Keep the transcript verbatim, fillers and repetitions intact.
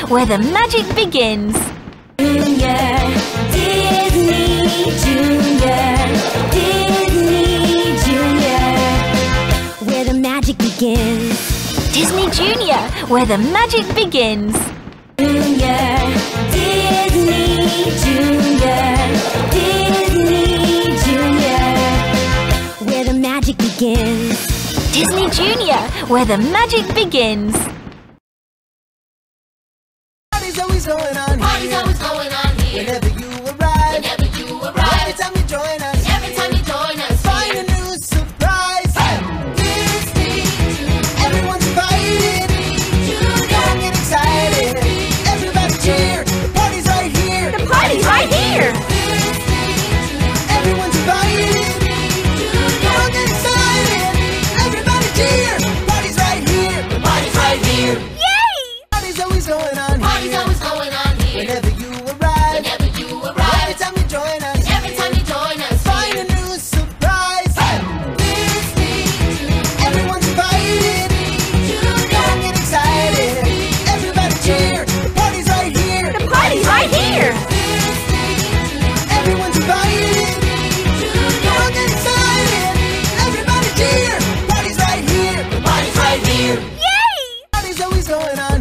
where the magic begins. Junior, Disney Junior, Disney Junior, where the magic begins. Disney Junior, where the magic begins. Junior, Disney Junior, Disney Junior, where the magic begins. Disney Junior, where the magic begins. Party's always going on here. Party's always going on here. Whenever you arrive. Whenever you arrive. Every time you join us. Every time you join us. Find a new surprise. Disney. Everyone's invited. Don't get excited. Everybody cheer. The party's right here. The party's right here. Everyone's invited. Don't get excited. Everybody cheer. The party's right here. The party's right here. Yay! Party's always going on Party's here. always going on here. Whenever you arrive. Whenever you Every arrive. time you join us. Every time you join us. Find a new surprise. Disney. Everyone's invited. Don't get excited. Everybody cheer. The party's right here. The party's right here. Everyone's invited. Don't get excited. Everybody cheer. The party's right here. The party's right here. Yay! Party's always going on